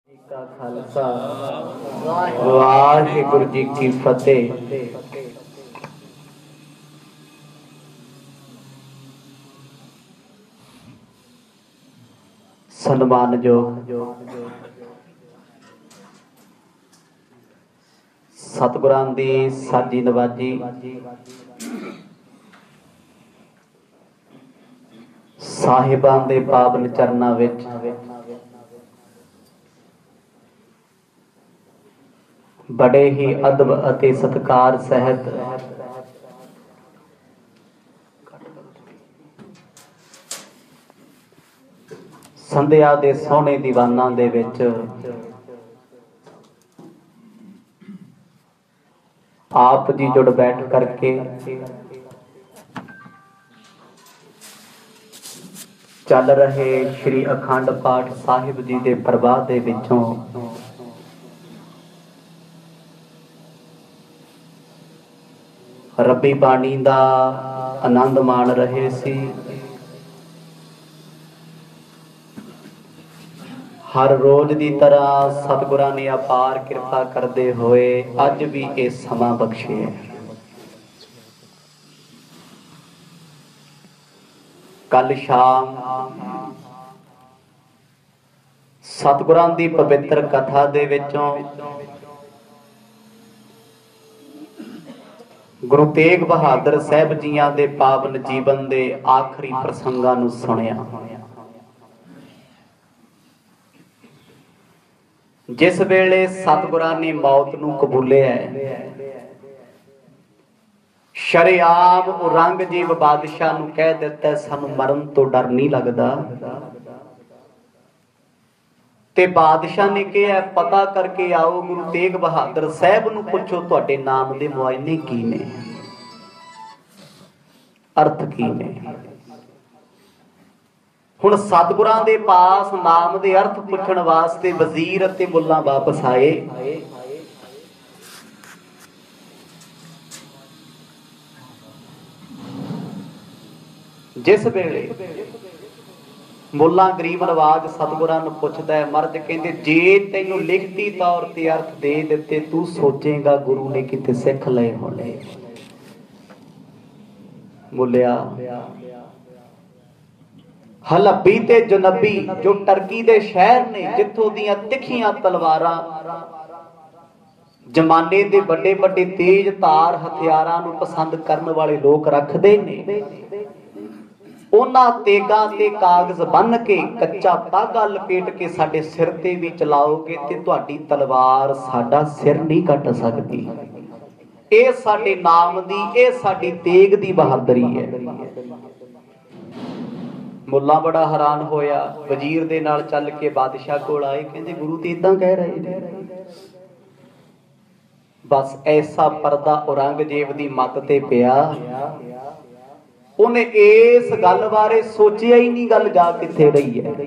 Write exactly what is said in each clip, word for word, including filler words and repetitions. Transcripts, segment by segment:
का खालसा वाहिगुरु जी की फतेह। सन्मानयोग सतगुरां दी साजी नवाजी साहिबां दे पावन चरनां विच बड़े ही अदब अते सत्कार सहित संध्या दे सोहणे दीवानां दे विच आप जी जुड़ बैठ करके चल रहे श्री अखंड पाठ साहिब जी दे प्रवाह दे विचों रब्बी बाणी दा आनंद माण रहे सी। हर रोज दी तरह सतगुरां ने अपार कृपा करदे होए अज भी ये समा बख्शे है। कल शाम सतगुरां दी पवित्र कथा दे विचों गुरु तेग बहादुर साहब जियां दे पावन जीवन दे आखिरी प्रसंगां नूं सुनिया। जिस वेले सतगुरां ने मौत नूं कबूलिया शरेआम औरंगजेब बादशाह नूं कह दिता सानूं मरण तो डर नहीं लगदा। ते बादशाह ने कहा पता करके आओ गुरु तेग बहादुर साहब नूं पुछो तुहाडे नाम दे मुआयने की ने, अर्थ की ने। हुण सतगुरां दे पास नाम दे अर्थ पुछण वास्ते वजीर अते मुल्ला वापस आए। जिस वेले मुल्ला गरीब नवाज सतगुरां नूं पुछदा है मर्द कहंदे जे तैनूं लिखती तौर ते अर्थ दे दिते तू सोचेगा गुरु ने किते सिख लए होणे। मुलिया हलब्बी ते जनबी जो टर्की दे शहर ने जिथों दियां तिखियां तलवारां जमाने दे बड़े बड़े तेज धार हथियारां नूं पसंद करन वाले लोग रखदे ने उन्हां तेगां ते कागज बन के कच्चा धागा लपेट के साडे सिर ते भी चलाओगे ते तुहाडी तलवार साडा सिर नहीं कट सकदी। ਇਹ ਸਾਡੇ नाम दी ਇਹ साडी तेग दी बहादुरी है। मुल्ला बड़ा हैरान होया वजीर दे नाल चल के बादशाह कोल आए कहंदे गुरु ते इदां कह रहे ने। बस ऐसा पर्दा औरंगजेब दी मत ते पिया उन्हें इस गल बारे सोचिया ही नहीं गल जा किथे रही है।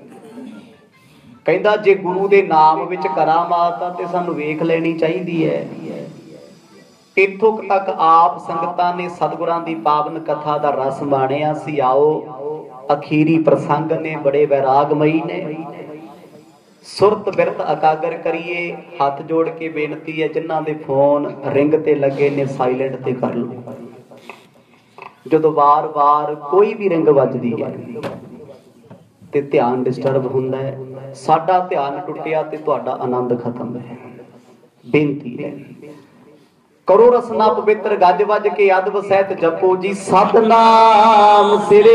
कहंदा जे गुरु दे नाम विच करामात ते सानू वेख लेनी चाहिदी है। इत्थों तक आप संगतां ने सतगुरां दी पावन कथा दा रस माणिया सी। आओ अखीरी प्रसंग ने बड़े वैरागमई ने सुरत बिरत अकागर करिए। हाथ जोड़ के बेनती है जिन्हां दे फोन रिंग ते लगे ने साइलेंट ते कर लो। जदों बार बार कोई भी रिंग वजदी है ते ध्यान डिस्टर्ब हुंदा है। साडा ध्यान टुटिया ते तुहाडा आनंद खत्म है। बेनती है करो रसना पवित्र गज वज के अदब सहित जपो जी सतनाम सिरे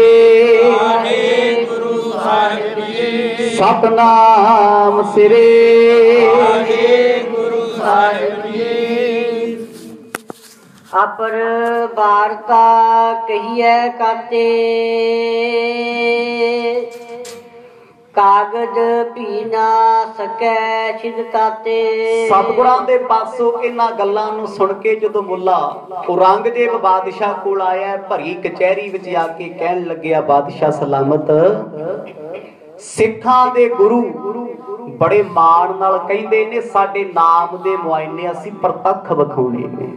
गुरु साहिब जी सतनाम सिरे गुरु साहिब जी। अपर वार्ता कहिए काते कागज भी ना सकै छिदकाते। सतगुरां दे पासों इन्हां गल्लां नूं सुण के जदों मुल्ला औरंगजेब बादशाह कोल आया भरी कचहरी विच आके कहण लग्या बादशाह सलामत सिखां दे गुरु बड़े माण नाल कहिंदे ने साडे नाम दे मुआयने असीं प्रतੱਖ विखाउणे ने।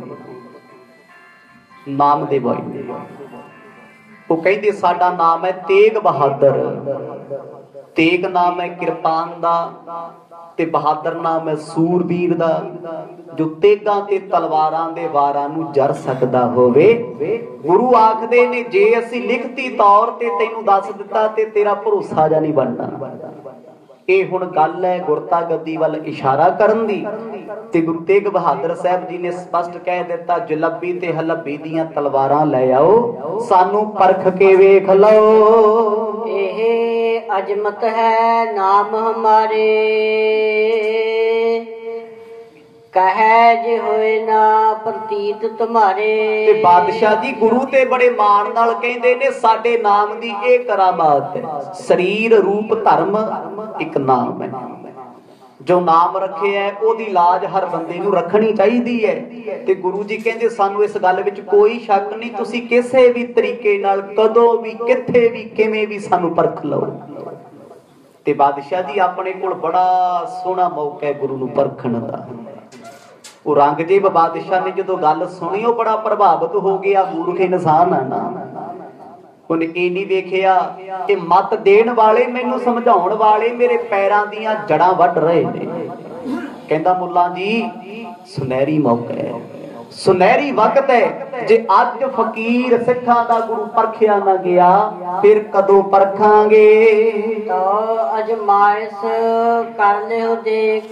नाम दे मुआयने वो कहिंदे साडा नाम है तेग बहादुर। तेग नाम है किरपान दा ते बहादुर नाम है सूरवीर दा जो तेगां ते तलवारां दे वारां नूं जर सकदा होवे। गुरु आखदे ने जे असीं लिखती तौर ते तैनूं दस दित्ता ते तेरा भरोसा जा नहीं बनना। ये हुण गल है गुरता गद्दी वल इशारा करन दी ते गुरु तेग बहादुर साहब जी ने स्पष्ट कह दिता जलब्बी ते हलब्बी दियां तलवारां लै आओ सानू परख के वेख लो। एहे अजमत है नाम हमारे कहे जे होए ना प्रतीत तुम्हारे। ते बादशाह जी गुरु ते बड़े मान नाल कहंदे ने साडे नाम दी ए करामात है। शरीर रूप धर्म एक नाम है जो नाम रखे है ओदी लाज हर बंदे नूं रखनी चाहिदी है। ते गुरु जी कहंदे सानू इस गल विच कोई शक नहीं तुसी किसे भी तरीके नाल कदों भी किथे भी किवें भी सानू परख लो। ते बादशाह जी अपने कोल बड़ा सोहना मौका है गुरु नूं परखण दा। औरंगजेब बादशाह ने जो गल सुनी वो बड़ा प्रभावित हो गया। मूर्ख इंसान है ना उन्हें ये नहीं वेखिया कि मत देण वाले मैनू समझाउण वाले मेरे पैरां दियां जड़ां वढ रहे ने। कहंदा मुल्ला जी सुनहरी मौका है सुनहरी वक्त है जे अज फकीर सिखां दा गुरु परखिया ना गया फिर कदों परखांगे। तो अजमाइश कर लियो देख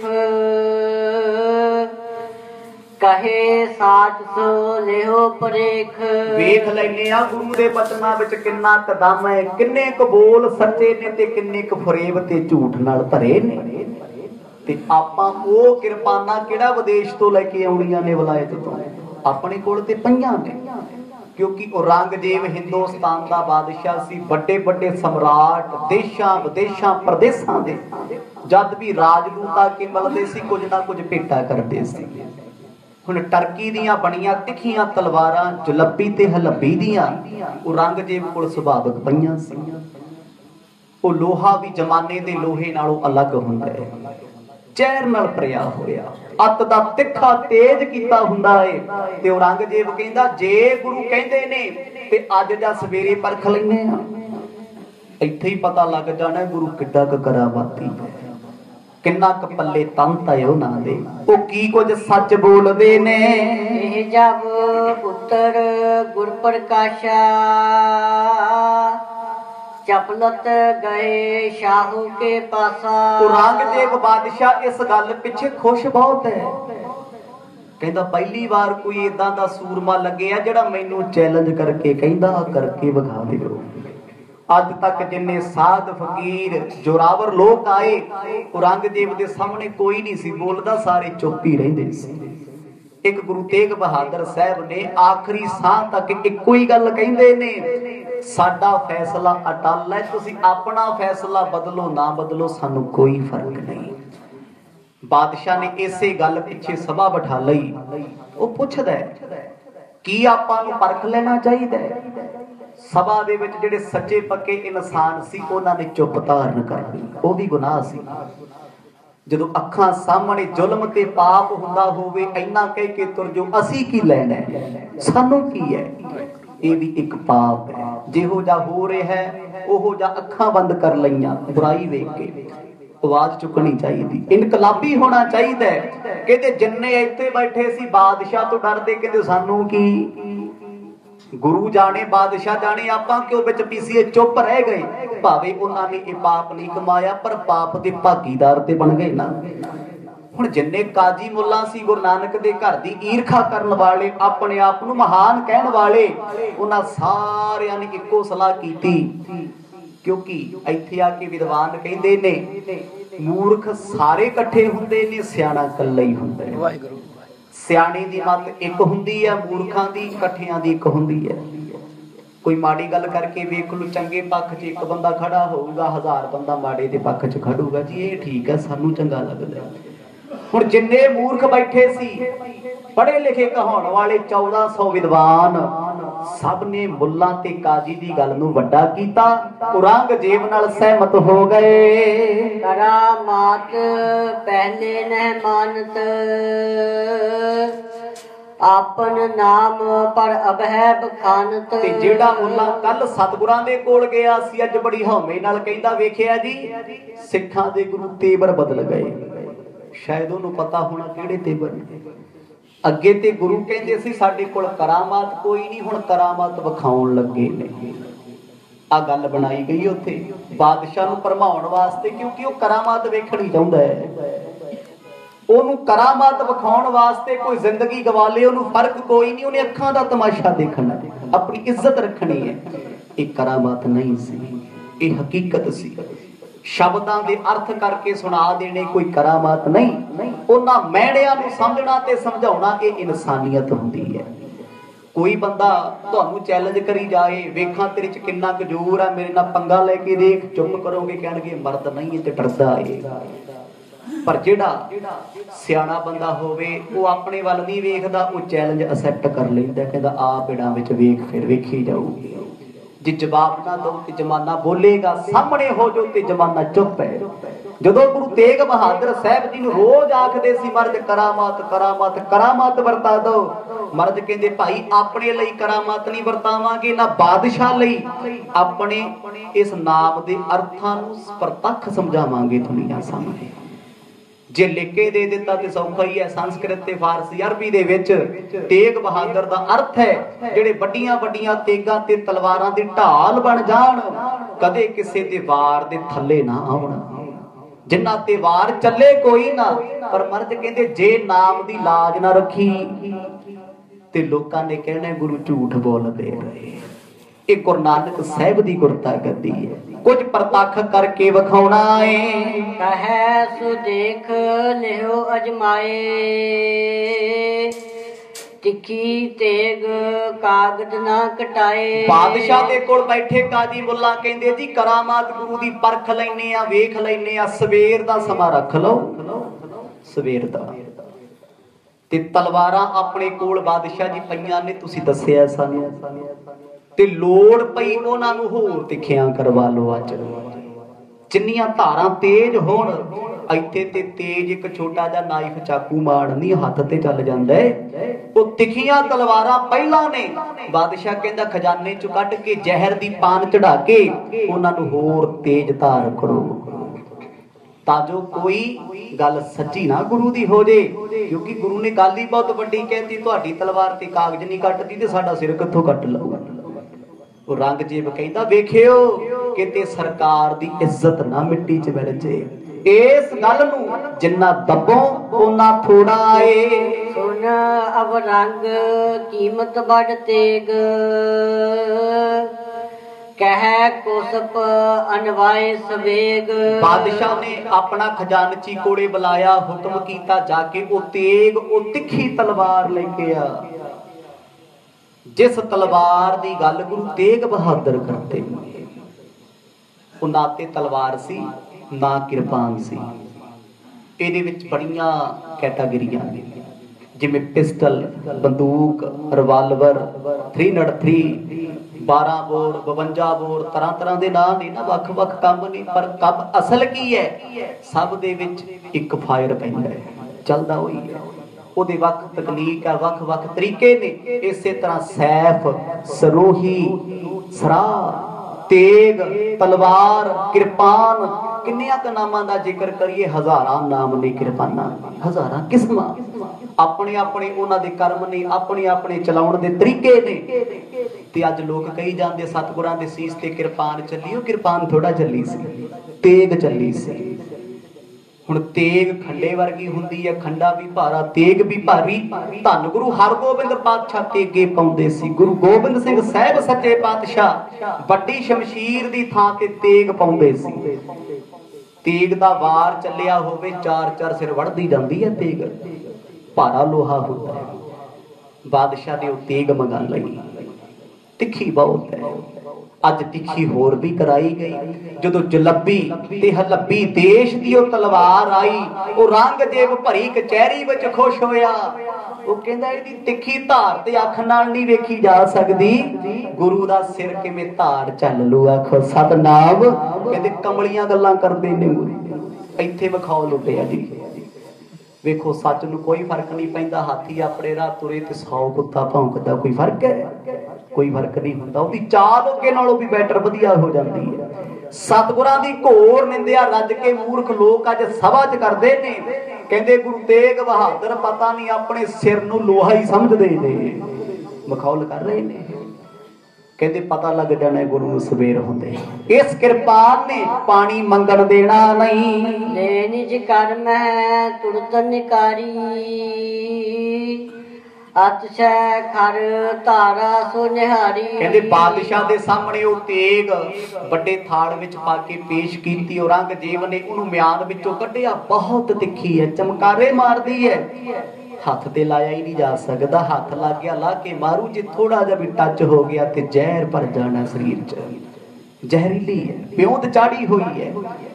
कहे साच सो लेहो परेख। वेख लैने आ गुरु दे बचनां विच किन्ना कदम है किन्ने क बोल सच्चे ने ते किन्ने क फरेब ते झूठ नाल भरे ने। ते आपां ओ किरपाना किहड़ा विदेश तो लैके आउणीਆਂ ने वलायत तो अपने कोल ते पईयां ने क्योंकि औरंगजेब हिंदुस्तान दा बादशाह सी। बड़े बड़े सम्राट देशां विदेशां प्रदेशां दे जद भी राजदूत आके मिलदे सी कुछ ना कुछ भेटा करदे सी। हुण टर्की दियां बणियां तिखियां तलवारां जलब्बी ते हलब्बी दियां औरंगजेब कोल सुभाविक पईयां सी। ओ लोहा भी जमाने दे लोहे नालों अलग हुंदा है ਜ਼ਹਿਰ ਨਾਲ ਭਰਿਆ ਹੋਇਆ ਅੱਤ ਦਾ ਤਿੱਖਾ ਤੇਜ਼ ਕੀਤਾ ਹੁੰਦਾ ਏ। ਤੇ ਔਰੰਗਜ਼ੇਬ ਕਹਿੰਦਾ ਜੇ ਗੁਰੂ ਕਹਿੰਦੇ ਨੇ ਤੇ ਅੱਜ ਜਾਂ ਸਵੇਰੇ ਪਰਖ ਲੈਨੇ ਆ ਇੱਥੇ ਹੀ ਪਤਾ ਲੱਗ ਜਾਣਾ ਗੁਰੂ ਕਿੱਡਾ ਕ ਕਰਾਮਾਤੀ ਕਿੰਨਾ ਕ ਪੱਲੇ ਤੰਤ ਹੈ ਉਹਨਾਂ ਦੇ ਉਹ ਕੀ ਕੁਝ ਸੱਚ ਬੋਲਦੇ ਨੇ। ਇਹ ਜਬ ਉਤਰ ਗੁਰ ਪ੍ਰਕਾਸ਼ਾ चपलत गए शाहू के पासा। औरंगजेब बादशाह इस गल पिछे खुश बहुत है। कहंदा पहली बार कोई इदां दा सूरमा लगे आ जेड़ा मैनू चैलेंज करके कहंदा करके विखा दिओ। अज तक जिन्ने साध फकीर जोरावर लोग आए औरंगजेब दे सामने कोई नहीं सी बोलदा सारे चुप ही रहिंदे सी। एक गुरु तेग बहादुर साहब ने आखिरी साह तक इक्को ही गल कहिंदे ने साडा फैसला अटल है तुसी अपना फैसला बदलो ना बदलो सानू कोई फर्क नहीं। बादशाह ने इसे गल पिछे सभा बिठा लई वो पुछदा है की आपां नू परख लेना चाहिए। सभा दे विच जिहड़े सच्चे पक्के इंसान सी उन्हां ने चुप धारण कर ली वो भी गुनाह सी। जदों अखां सामने जुल्म ते पाप हुंदा होवे इन्ना कह के तुर जो असी की लैना है सानू की है ये भी एक पाप है। जिहो जा हो रहा है ओहो जा अखां बंद कर लईयां बुराई वेख के आवाज चुकनी चाहिए इनकलाबी होना चाहिए। कहते जिन्ने इत्थे बैठे सी बादशाह तो डरदे कहते सानू की गुरु जाने बादशाह जाने आपां क्यों विच पीसीए चुप रह गए भावे उन्हां ने ये पाप नहीं कमाया पर पाप दे भागीदार ते बन गए ना। हुण जिन्ने काजी मुल्ला सी गुरु नानक दे घर दी ईरखा करन वाले अपने आप नूं महान कहण वाले उन्हां सारियां ने इक्को सलाह कीती क्योंकि इत्थे आके विद्वान कहंदे ने मूर्ख सारे इकट्ठे हुंदे ने सियाणा कल्ला ही हुंदा है। वाहिगुरू सियाणे दी मत एक हुंदी है मूर्खां दी इकट्ठियां दी एक हुंदी है। कोई माड़ी गल करके वेख लो चंगे पक्ष च एक बंदा खड़ा होऊगा हजार बंदा माड़े दे पक्ष च खड़ूगा जी ये ठीक है सानू चंगा लगदा। हुण जिन्ने मूर्ख बैठे सी पढ़े लिखे कहाउण वाले चौदह सौ विद्वान सब ने मुल्ला ते काजी दी गल नूं वड्डा कीता औरंगजेब नाल सहमत हो गए। करामात पहले न मानत आपन नाम पर अबह बखानत। ते जेड़ा मुल्ला कल सतगुरां दे कोल गया सी अज बड़ी हौमे नाल कहंदा वेखिया जी सिखां दे गुरु तेवर बदल गए शायद उन्होंने पता होना किहड़े ते बने। अगे ते गुरु कहंदे सी साडे कोल करामात कोई नहीं, हुण करामात विखाउण लगे ने। आ गल बनाई गई उत्थे बादशाह नूं भरमाउण वास्ते, क्योंकि वो करामात वेखणी चाहुंदा है। ओनू करामात विखाउण वास्ते कोई जिंदगी गवा ले, ओनू फर्क कोई नहीं, उन्हें अखां दा तमाशा देखना, अपनी इज्जत रखनी है। ये करामात नहीं सी, ये हकीकत सी। शब्दां दे अर्थ करके सुना देने कोई करामात नहीं। उन्हां मैणिਆਂ ਨੂੰ समझना ते समझाउणा ये इंसानियत हुंदी है। कोई बंदा तुहानू चैलेंज करी जाए, वेखां तेरे च किन्ना क जोर है, मेरे नाल पंगा लेके देख, चुप करोगे कहणगे मर्द नहीं ते डरदा है। पर जिहड़ा सियाणा बंदा होवे वो अपने वल नहीं वेखदा, वो चैलेंज एक्सेप्ट कर लैंदा, कहंदा आ पेड़ां विच वेख, फिर वेखी जाऊगी। जे जवाब ना दो ते जमाना बोलेगा, सामने हो जो ते जमाना चुप है। जदों गुरु तेग बहादुर साहब जी नूं रोज आखदे सी मर्द करामात करामात करामात वरता दो, मर्द कहंदे भाई अपने लई करामात नहीं वरतावांगे, ना बादशाह लई, अपने इस नाम दे अर्थां नूं प्रतੱਖ समझावांगे दुनिया सामने। जे लिख के दे दिता तो सौखा ही है। संस्कृत ते फारसी अरबी दे विच तेग बहादुर दा अर्थ है जेड़े वड्डियां वड्डियां तेगां ते तलवारां दे ढाल बन जाण, कदे किसे दे वार दे थल्ले ना आउण, जिन्ना ते वार चले कोई ना। पर मर्द कहंदे जे नाम दी लाज ना रखी ते लोकां ने कहना गुरु झूठ बोलदे रहे। ये गुरु नानक साहिब दी गुरता गद्दी है, कुछ प्रतੱਖ करके विखाउणा है। कहे सो देख लिहो अजमाए, तिखी तेग कागज ना कटाए। बादशाह दे कोल बैठे काजी मुल्ला कहंदे जी करामात गुरु दी परख लैने आ, वेख लैने आ, सवेर दा समा रख लो, सवेर दा। ते तलवारां अपने कोल बादशाह जी पईयां ने, तुसीं दस्सिया सानू, ते लोड़ पई उन्हां नूं होर तिखियां करवा लो। अज जिन्नियां धारां तेज होण, इत्थे ते तेज एक छोटा जिहा नाइफ चाकू मार नहीं हत्थ ते चल जांदा है। वो तिखियां तलवारां पहलां ने बादशाह कहंदा खजाने चों कढ के जहर दी पान चढ़ा के उन्हां नूं होर तेज धार करो, ताजो कोई गल सच्ची ना गुरु दी हो जे। क्योंकि गुरु ने गल ही बहुत वड्डी कहती, तुहाडी तलवार ते कागज नहीं कटदी ते साडा सिर कित्थों कट लऊगा। वो औरंगजेब कहंदा वेखियो किते सरकार दी इज्जत ना मिट्टी च मिल जे। इस गल नूं जिन्ना दबो उन्ना थोड़ा है। सुन अब रंग कीमत बड़ तेग, कह कुसप अनवाए सवेग। बादशाह ने अपना खजानची कोड़े बुलाया, हुक्म कीता जाके वो तेग वो तिखी तलवार लेके आ। जिस तलवार दी गल गुरु तेग बहादुर करते, वो ना ते तलवार सी ना किरपान सी। इहदे विच बड़ियां कैटागरियां ने, जिवें पिस्टल, बंदूक, रिवाल्वर, थ्री नट थ्री, बारह बोर, बवंजा बोर, तरह तरह के नाम ने ना, वख वख काम ने। पर कब असल की है, सब दे विच एक फायर पैंदा है, चलदा होई है। ओहदे वख तकनीक है, वख वख तरीके ने। इसे तरह सैफ, सरोही, सरा, तेग, तलवार, किरपान, किन्नियां क नामां दा जिक्र करिए, हजारां नाम ने किरपानां, हजारां किस्मां। अपने अपने उन्हां दे कर्म ने, अपने अपने चलाउण दे तरीके ने। ते अज लोग कही जांदे सतगुरां दे सीस ते किरपान चली, ओ किरपान थोड़ा चली सी, तेग चली सी। हुण तेग खंडे वर्गी हुंदी है, खंडा भी भारा, तेग भी भारी। धन गुरु हरगोबिंद पातशाह तेगे पाउंदे सी। गुरु गोबिंद सिंह साहिब सच्चे पातशाह वड्डी शमशीर दी थां ते तेग पाउंदे सी। तेग दा वार चलिया होवे, चार चार सिर वड़दी जांदी है तेग, भारा लोहा होता है। बादशाह ने वो तेग मंगा लई, तिखी बहुत है। अज तिखी होर भी कराई गई। जदों जलब्बी ते हलब्बी देश दी ओ तलवार आई, ओ औरंगजेब भरी कचहरी विच खुश होया। वो कहंदा इहदी तिखी धार ते अख नाल नहीं वेखी जा सकदी, गुरु दा सिर किवें धार चल लू। आखो सतनाम। कहंदे कमलियां गल्लां करदे ने, इत्थे विखाओ लुटिया जी। वेखो सच नूं कोई फर्क नहीं पैंदा। हाथी अपने राह तुरे ते सौ कुत्ता भौंकदा, कोई फर्क है? कोई फर्क नहीं हुंदा। ओहदी चाल अगे नालों भी बैटर वधिया हो जाती है। सतगुरां दी घोर निंदिया रज के मूर्ख लोग अज सभा च करदे ने। कहंदे गुरु तेग बहादुर पता नहीं अपने सिर नूं लोहा ही समझदे ने, मखौल कर रहे ने। कहंदे पता लग जाना गुरु नूं सवेर हुंदे। इस किरपान ने पानी मंगण देना नहीं, ले निज कर्म है तुरत निकारी, अतिशय खर धारा सो निहारी। कहंदे बादशाह दे सामने वो तेग बड़े थाड़ विच पा के पेश कीती। औरंगजेब ने उहनूं म्यान विचों कढिया। बहुत तिखी है, चमकारे मारदी है, हथ ते लाया ही नहीं जा सकदा। हथ लग गया ला के मारू, जे थोड़ा जिहा भी टच हो गया ते जहर भर जाना शरीर च। जहरीली है, प्योंद चाड़ी हुई है।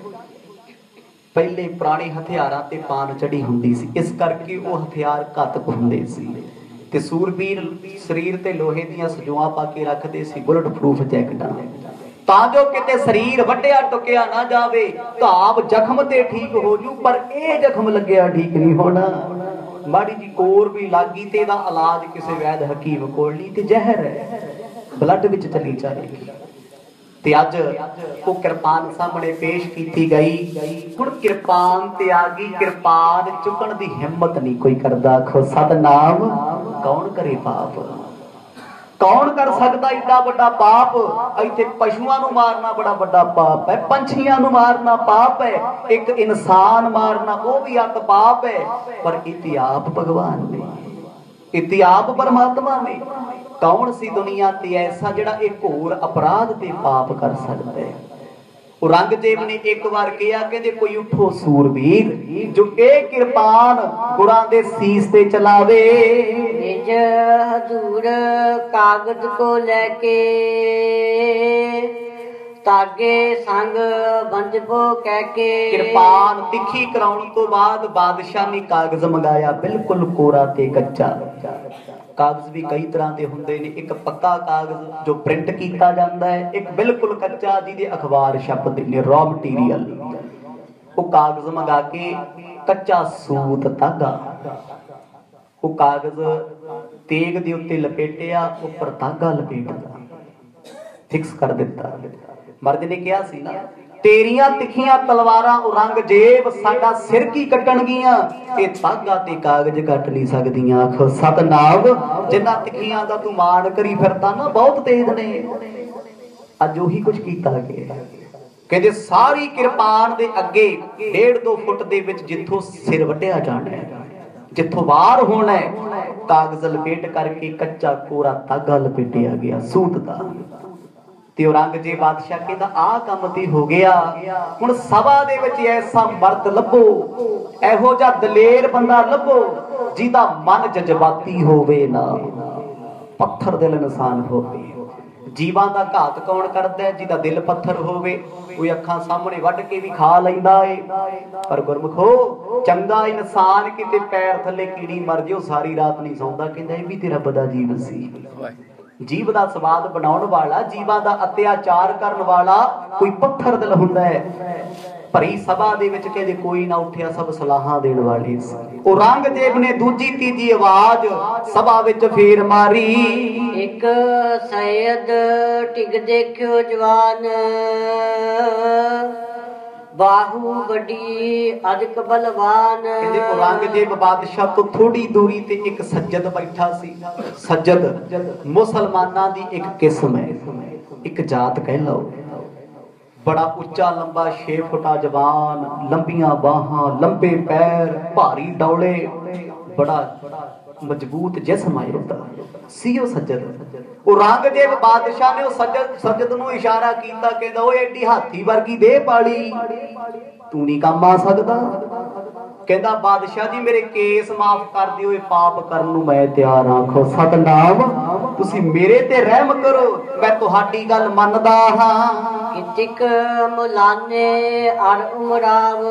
पहले पुराने हथियारां ते पान चढ़ी हुंदी सी, इस करके वो हथियार घातक हुंदे सी। ते सूरबीर शरीर ते लोहे दीयां सजोआं पा के रखदे सी, बुलेट प्रूफ जैकटां, तां जो किते शरीर वड्डिया टुकिया ना जावे। घाव जख्म ते ठीक हो जू, पर ਇਹ ਜ਼ਖਮ ਲੱਗਿਆ ठीक नहीं होना। माड़ी जी कोर भी लागी ते ਇਹਦਾ इलाज किसी वैद हकीम कोल नहीं, ते जहर है, ब्लड विच चली जाएगी। ते अज वो किरपान सामने पेश की गई। हुण किरपान ते आ गई, किरपान चुकण दी हिम्मत नहीं कोई करदा। आखो सतनाम, कौन करे पाप, कौन कर सकदा एडा बड़ा पाप। इत्थे पशुआं नूं मारना बड़ा बड़ा पाप है, पंछियां नूं मारना पाप है, एक इंसान मारना वो भी अत पाप है। पर इति आप भगवान ने, इति आप परमात्मा ने। कौन सी दुनिया ते ऐसा जिहड़ा एक होर अपराध ते पाप कर सकदा है। औरंगजेब ने एक बार कहा, कहंदे कोई उठो सूरवीर जो ए किरपान गुरां दे सीस ते चलावे। निज हजूर कागज को लेके तागे संग बंधबो कहके। किरपान तिखी कराउण तो बाद बादशाह ने कागज मंगाया, बिल्कुल कोरा ते कच्चा। कागज भी कई तरह के होंदे ने, एक पक्का कागज जो प्रिंट किया जाता है, एक बिल्कुल कच्चा जिहदे अखबार छपदे ने, रॉ मटीरियल। वो कागज मंगा के कच्चा सूत धागा, वो कागज तेग दे उत्ते लपेटिया, उपर धागा लपेटदा, फिक्स कर दिता। मर्द ने कहा सी ना, तेरियां तिखियां तलवारां औरंगजेब साडा सिर की कट्टणगियां, ते धागा ते कागज कट नहीं सकदियां। आखो सतनाम, जिन्ना तिखियां दा तू मान करी फिरदा ना, बहुत तेज ने। अज ओही कुछ कीता गया। कहंदे सारी किरपान दे अगे डेढ़ दो फुट दे विच जिथों सिर वड्ढिया जाना है, जिथों वार होना है, कागज लपेट करके कच्चा कोरा धागा लपेटिया गया सूत दा। ते औरंगजेब बादशाह कहंदा आ काम ते हो गया। हुण सभा दे विच ऐसा मर्द लभो, एहो जिहा दलेर बंदा लभो जिहदा मन जज्बाती होवे ना, पत्थर दिल इंसान होवे। जीवां दा घात कौन करदा है? जिहदा दिल पत्थर होवे। कोई अखां सामने वड्ढ के भी खा लैंदा है, पर गुरमुखो चंगा इंसान किते पैर थले कीड़ी मर जे सारी रात नहीं सौंदा, कहंदा इह भी ते रब दा जीव सी। जीव का स्वाद बनाने वाला, जीवां दा अत्याचार करने वाला कोई पत्थर दिल हुंदा है। भरी सभा दे विच कहदे कोई ना उठिया, सब सलाहां देण वाले सी। औरंगजेब ने दूजी तीजी आवाज सभा विच फेर मारी, एक सैयद टिक देखियो जवान, बाहू बड़ी अधिक बलवान। कहंदे औरंगजेब बादशाह तो थोड़ी दूरी ते एक सज्जद बैठा सी। सज्जद मुसलमानां दी एक किस्म है, एक जात कह लो। बड़ा उच्चा लंबा छे फुटा जवान, लंबियां बाहां, लंबे पैर, भारी डौले, बड़ा मजबूत जिस्म है उसदा सी ओ सज्जद। औरंगजेब बादशाह ने सज्जद सज्जद नूं इशारा कीता, कहंदा ओए एडी हाथी वर्गी देह पाली, तू नहीं काम आ सकदा। कहंदा बादशाह जी मेरे केस माफ कर दिओ, पाप करन नूं मैं तैयार हां। आखो सतनाम, तुसी मेरे ते रहम करो, मैं तुहाडी गल मनदा हां। कितिक मुलाने अर उमराव,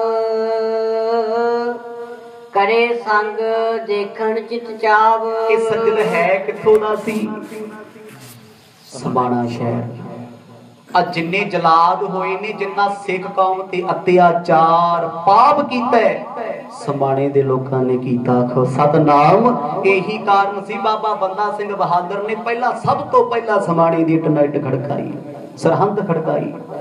करे संग देखण चित चाव। ये सज्जद है किथों दा सी? समाणा शहर। आ जिन्ने जलाद होए ने, जिन्ना सिख कौम ते अत्याचार पाप कीता है, समाणे दे लोकां ने कीता। आखो सतनाम, यही कारण सी बाबा बंदा सिंह बहादुर ने पहला सब तो पहला समाणे दी टनैट खड़काई, सरहंद खड़काई।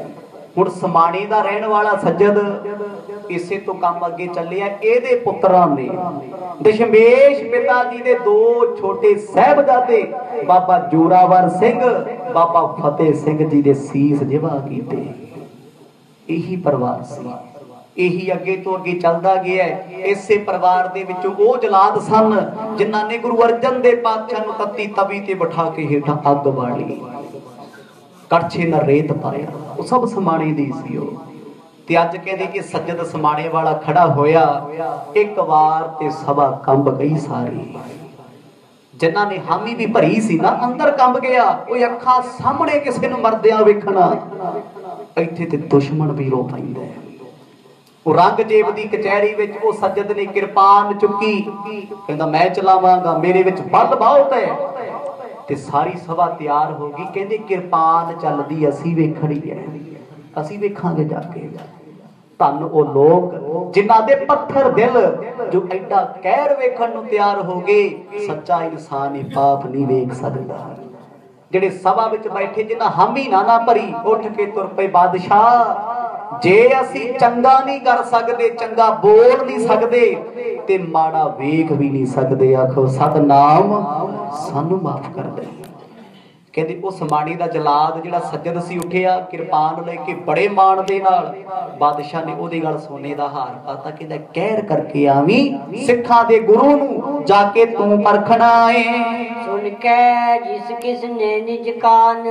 हुण समाणे दा रहण वाला सज्जद इसे तो काम अगे चलिया। एदे पुत्रां ने दशमेश पिता जी दे दो छोटे साहिबजादे बाबा जोरावर सिंह बाबा फतेह सिंह जी दे सीस जिवा कीते। यही परिवार सी, यही अगे तो अगे चलता गया है। इसे परिवार दे विचों वो जलाद सन जिन्हां ने गुरु अर्जन देव पातशाह नूं तत्ती तवी ते बिठा के हेठां अग बाली, कड़छे नाल रेत पाया। वो सब समाणे दी सी। वो ते अज कहंदे कि सज्जद समाणे वाला खड़ा होया, एक वार ते सभा कंब गई सारी। जिन्हां ने हामी भी भरी सी ना, अंदर कंब गया। वो अखां सामने किसे नूं मरदियां वेखना, इत्थे ते दुश्मन भी रो पैंदा है। औरंगजेब दी कचहरी विच वो सज्जद ने किरपान चुकी, कहंदा मैं चलावांगा, मेरे विच बल बहुत है। ते सारी सभा तैयार हो गई। कहंदे किरपान चलदी असीं वेखणी है, असीं वेखांगे जाके। धन वो लोग जिन्हां दे पत्थर दिल जो एडा कहर वेखण नूं तैयार हो गए। सच्चा इंसान ही पाप नहीं वेख सकदा। जिहड़े सभा विच बैठे जिन्हां हामी ना ना भरी, उठ के तुर पे बादशाह जे असी चंगा नहीं कर सकते, चंगा बोल नहीं सकते, ते माड़ा वेख भी नहीं सकते। आखो सतनाम सानू माफ कर दे। कहते उस समाणी दा जलाद जिहड़ा सज्जद सी उठिया, किरपान लेके बड़े मान दे नाल बादशाह ने ओदी गल सोने दा हार पाता। कहंदा कहर करके आवी, सिखां दे गुरु नूं जाके तू परखना है। सुन के जिस किसने निज कान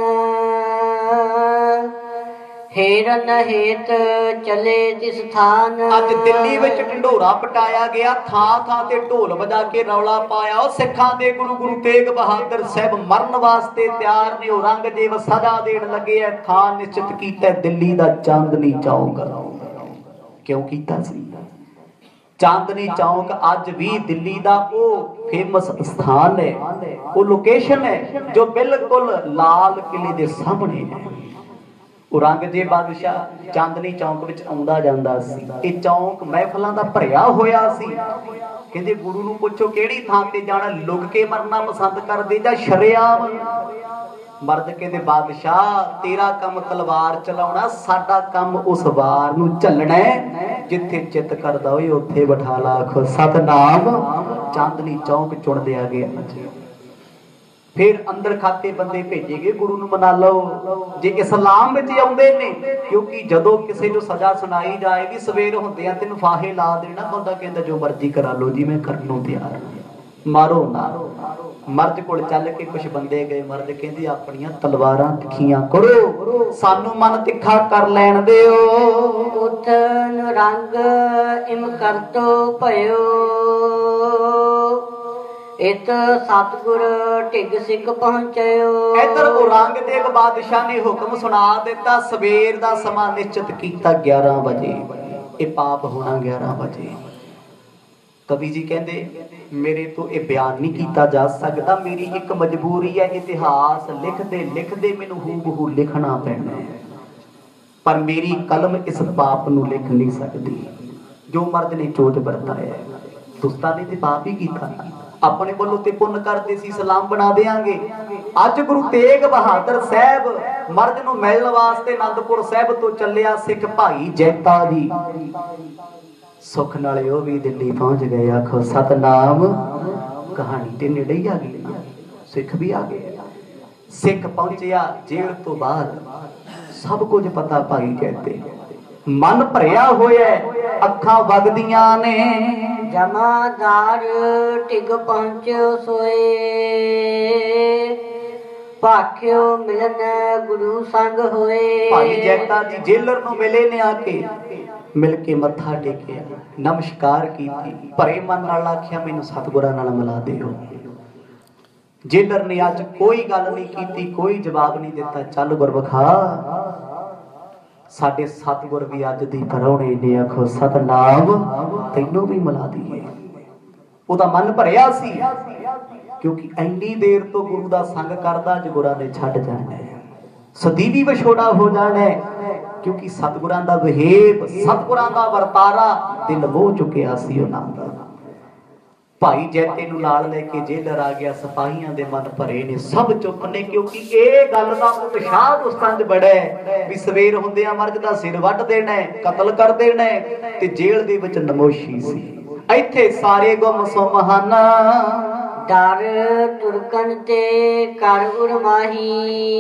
हेरन हेत चले जिस थान। अज दिल्ली विच ढंडोरा पटाया गया, थां थां ते ढोल बजा के रौला पाया। सिखां दे गुरु गुरु तेग बहादुर साहब मरन वास्ते तैयार ने। औरंगजेब सजा देण लगे है। थां निश्चित कीता दिल्ली दा चांदनी चौक। क्यों कीता सी? चांदनी चौक अज भी दिल्ली दा वो फेमस स्थान है, वो लोकेशन है जो बिल्कुल लाल किले दे सामने है। औरंगजेब बादशाह चांदनी चौक विच आउंदा जांदा सी। ये चौक महफिलां दा भरिया होया सी। कहंदे गुरु नूं पुछो किहड़ी थां ते जाना, लुक के मरना पसंद करदे जां शरेआम? मर्द कहंदे बादशाह तेरा काम तलवार चलाउणा, साडा काम उस वार नूं झल्लणा है। जिथे चित करदा होए उत्थे बिठा ला। आखो सतनाम। चांदनी चौक चुन दिया गया। फिर अंदर खाते बंदे भेजे गए, गुरु नूं मना लो जे इस्लाम विच आउंदे ने। क्योंकि जदों किसे नूं सजा सुनाई जाएगी सवेर हुंदियां तैनूं फाहे ला देना। बंदा कहंदा जो मर्जी करा लो जी, मैं करन नूं तैयार हां, मारो ना। मर्द कोल चल के कुछ बंदे गए। मर्द कहंदे अपणियां तलवारां तिखियां करो, सानू मन तिखा कर लैण दिओ। उठन रंग इम करतो भयो, इत सतगुर ढिग सिख पहुंचयो। इधर औरंगजेब बादशाह ने हुक्म सुना दिता, सवेर दा समा निश्चित कीता ग्यारह बजे। ये पाप होना ग्यारह बजे। कवि जी कहंदे मेरे तो ये बयान नहीं किया जा सकता, मेरी एक मजबूरी है। इतिहास लिखते लिखते मैनू हूबहू लिखना पैना है, पर मेरी कलम इस पाप नूं लिख नहीं सकती। जो मर्द ने चोट बरताया, दुस्ता ने तो पाप ही किया। अपने वालों ते पुण्य करते सी, सलाम बना देंगे। अज गुरु तेग बहादुर साहब मर्द नूं मिलण वास्ते आनंदपुर साहब तो चलिया सिख भाई जैता जी। सुख नाले वो भी दिल्ली पहुंच गए। आखो सतनाम। कहानी ते नेड़े ही आ गई ना, सिख भी आ गए। सिख पहुंचया जेल तो बाद, सब कुछ पता भाई कहते। मन भरिया होया, अखां वगदियां ने। जमादार टिग पहुंचो सोए, भाख्यो मिलन गुरु संग होए। भाई जैता जी जेलर नूं मिले ने, आके मिल के मत्था टेकिया, नमस्कार की, भरे मन नाल आख्या मैनूं सतगुरां नाल मिला दिओ। जेलर ने अज कोई गल नहीं की, कोई जवाब नहीं दिता। चल गुरबखा, साडे सतगुर भी अज दी परौणे ने। आखो सतनाम, तैनूं भी मिला दईए। ओदा मन भरिया सी, क्योंकि इन्नी देर तो गुरु दा संग करदा, अज गुरां ने छड्ड जाना है, सदीवी विछोड़ा हो जाना है। क्योंकि सतगुरां दा वहेब, सतगुरां दा वरतारा दिल मोह चुकिया सी उन्हां दा। भाई जैते नूं नाल लेके जेलर आ गया, सिपाहियां दे मन भरे ने, सब चुप ने, क्योंकि ये गल दा उत्साह दोस्तां च बड़ा है भी सवेर हुंदियां मर्द दा सिर वड्ड देना है, कतल कर देना है, ते जेल दे विच नमोशी सी। इत्थे सारे गुम सुम हन, डर तुरकन ते कर उरमाही,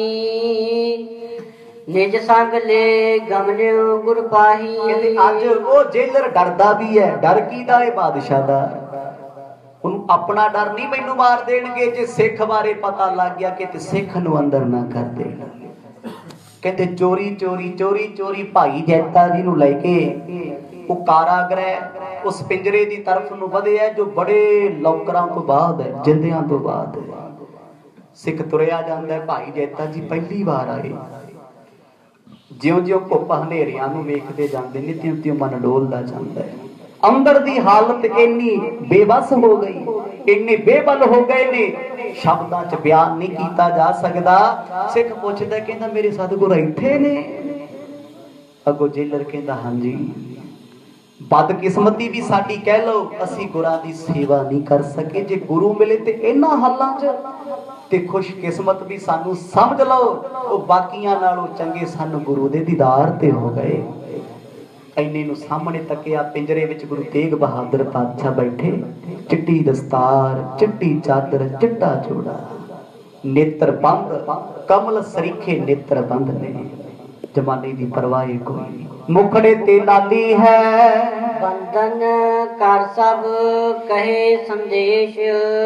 निज संग ले गमलियो गुर पाही। कहते अज वो जेलर डरदा भी है, डर कीदा है? बादशाह दा। ਉਹਨੂੰ ਆਪਣਾ ਡਰ ਨਹੀਂ ਮੈਨੂੰ ਮਾਰ ਦੇਣਗੇ, ਜੇ ਸਿੱਖ ਬਾਰੇ ਪਤਾ ਲੱਗ ਗਿਆ ਕਿ ਤੇ ਸਿੱਖ ਨੂੰ ਅੰਦਰ ਨਾ ਕਰ ਦੇਣ। ਕਹਿੰਦੇ ਚੋਰੀ ਚੋਰੀ ਚੋਰੀ ਚੋਰੀ ਭਾਈ ਜੈਤਾ ਜੀ ਨੂੰ ਲੈ ਕੇ ਉਹ ਕਾਰਾਗ੍ਰਹਿ ਉਸ ਪਿੰਜਰੇ ਦੀ ਤਰਫ ਨੂੰ ਵਧਿਆ ਜੋ ਬੜੇ ਲੋਕਰਾਂ ਤੋਂ ਬਾਅਦ ਹੈ, ਜਿੰਦਿਆਂ ਤੋਂ ਬਾਅਦ ਹੈ। ਸਿੱਖ ਤੁਰਿਆ ਜਾਂਦਾ, ਭਾਈ ਜੈਤਾ ਜੀ ਪਹਿਲੀ ਵਾਰ ਆਏ। ਜਿਉਂ ਜਿਉਂ ਧੁੱਪ ਹਨੇਰਿਆਂ ਨੂੰ ਵੇਖਦੇ ਜਾਂਦੇ ਨੇ ਤਿਉਂ ਤਿਉਂ ਮਨ ਡੋਲਦਾ ਜਾਂਦਾ ਹੈ। अंदर दी हालत इन्नी बेबस हो गई, इन्ने बेबल हो गए ने, शब्दां च बयान नहीं कीता जा सकदा। सिख पुछदा कहंदा मेरे सतगुर इत्थे ने? अगो जेलर कहंदा हां जी। बदकिस्मती भी साडी कह लो, असी गुरां दी सेवा नहीं कर सके। जे गुरु मिले ते इन्हां हालां च ते खुशकिस्मत भी सानू समझ लो, ओ बाकियां नालों चंगे सन गुरु दे दीदार ते हो गए। इन्ने नूं सामने तकिया, पिंजरे विच गुरु तेग बहादुर पातशाह बैठे, चिट्टी दस्तार, चिट्टी चादर, चिट्टा जोड़ा, नेत्र बंद, कमल सरीखे नेत्र बंद ने, जमाने दी परवाह कोई नहीं। मुखड़े ते लाली है, बंधन कर सब कहे संदेश,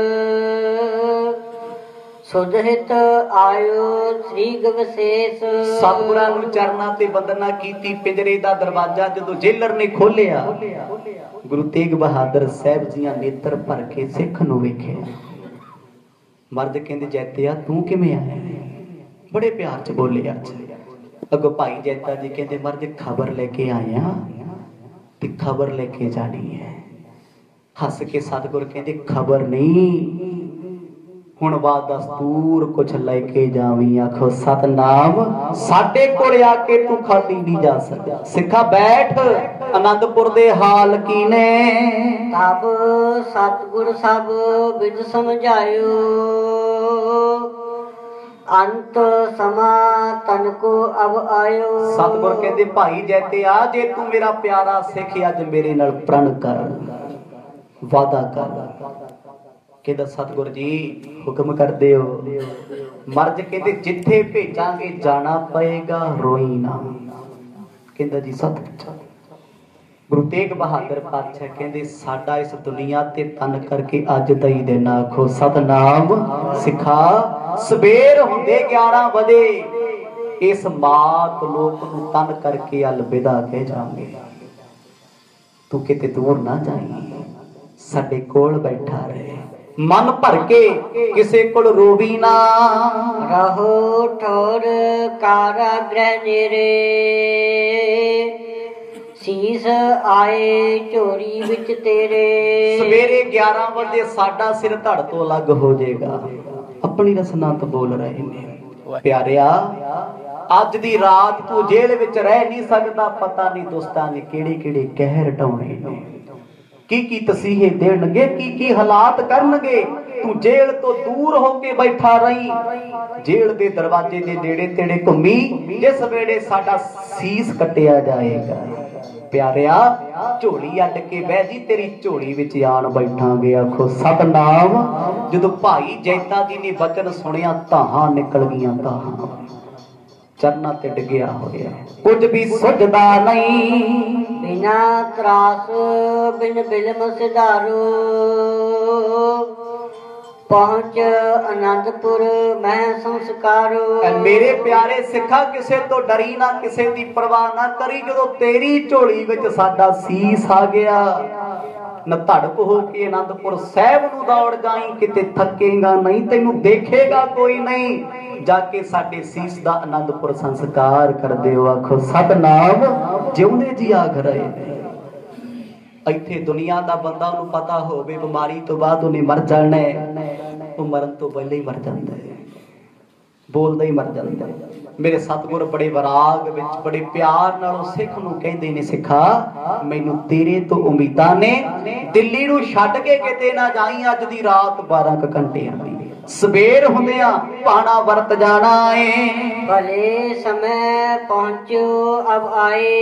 सुधहित आयो श्री गवशेष। सतगुरां नूं चरनां ते बंदना कीती। पिंजरे दा दरवाजा जदों जेलर ने खोलिया, गुरु तेग बहादुर साहब जियां नेत्र भर के सिख नूं वेखे। मर्द कहंदे जैतिया तू किवें आया? बड़े प्यार च बोले। अज अगो भाई जैता जी कहंदे मर्द खबर लेके आया ते खबर लेके जानी है। हस के सतगुर कहंदे खबर नहीं, हुण बाद दस्तूर कुछ लेके जावी। आखो सतनाम, साडे कोल आके तू खाली नहीं जा सकदा। सिखा बैठ, आनंदपुर दे हाल कीने। तब सतगुर सब विद समझायो, अंत समा तन को अब आयो। सतगुर कहंदे भाई जैते आ, जे तू मेरा प्यारा सिख अज मेरे नाल प्रण कर, वादा कर। कहंदा सतगुर जी हुक्म कर दे हो। मर्ज कहंदे जिथे भेजांगे जाना पएगा, रोई ना। कहंदा जी सत। गुरु तेग बहादुर पातशाह कहंदे साडा इस दुनिया ते तन करके अज दा ही दिन आखो सतनाम। सिखा सवेर हुंदे ग्यारह बजे इस मात लोक नूं तन करके अलविदा कह जांगे। तू किते दूर ना जाई, साडे कोल बैठा रहे। मन भर के किसे कोल रोवी ना, रहो ठोर कारागृह नेरे, शीस आए चोरी विच तेरे। सवेरे ग्यारह बजे साडा सिर धड़ तो अलग हो जाएगा। अपनी रसना तो बोल रहे ने प्यारिया, अज दी रात तू जेल विच रह नहीं सकदा। पता नहीं दोस्तां ने केड़े केड़े कहर ढाउणे ने, की की तसीहे देणगे, की की हालात करनगे। तू जेल तो दूर होके बैठा रही, जेल दे दरवाजे दे नेड़े तेड़े घुमी, जिस वेड़े साडा सीस कटिया जाएगा। प्यारिया झोली अड के बह जी, तेरी झोली विच आन बैठांगे। आखो सतनाम। जदों भाई जैता जी ने वचन सुनिया, ताहां निकल गईयां ताहां, चरना ते डिगया होया, कुछ भी सुझदा नहीं। बिना त्रास बिन बिलम सिधारो, पहुंच आनंदपुर मैं संस्कारो। मेरे प्यारे सिखा किसे तो डरी ना, किसे दी परवाह ना करी। जदों तेरी झोली विच साडा सीस आ गया, न धड़क हो के आनंदपुर साहब नूं दौड़ जाई। किते थकेगा नहीं, तेनू देखेगा कोई नहीं। जाके साडे सीस दा आनंदपुर संस्कार कर दिओ। आखो सतनाम। जिउंदे जी आख रहे ने इत्थे दुनिया दा बंदा नूं पता होवे बीमारी तो बाद उन्हें मर जाना है, तो मरन तो पहले ही मर जाता है। बोलदा ही मर जांदा है। मेरे सतगुर बड़े वराग विच बड़े प्यार नाल सिख नूं कहंदे ने, सिखा मैनूं तेरे तो उम्मीदां ने, दिल्ली नूं छड्ड के किते ना जाई, अज दी रात बारह क घंटियां दी, सवेर हुंदियां पाना वरत जाना है। भले समय पहुंचो अब आए,